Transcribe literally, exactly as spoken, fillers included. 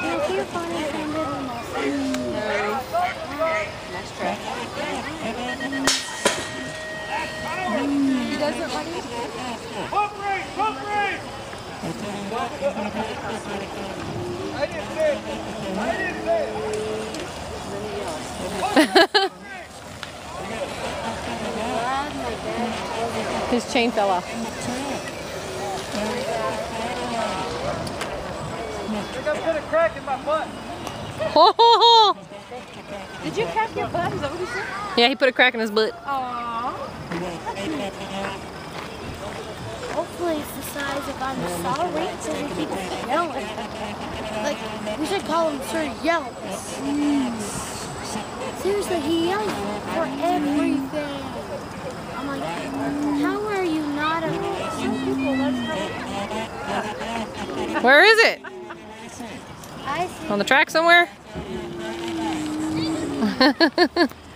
you're fine and kind of Nice track. He doesn't like it. Pump rate! Pump rate! I didn't say it. I didn't say it. His chain fell off. I think I put a crack in my butt. Did you crack your butt? Is that what you said? Yeah, he put a crack in his butt. Aww. hopefully it's the size of I'm sorry so we keep yelling. Like, we should call him Sir Yells. Seriously, he yells for everything. I'm like, how are you not a... Some people, that's how... Where is it? I see. On the track somewhere?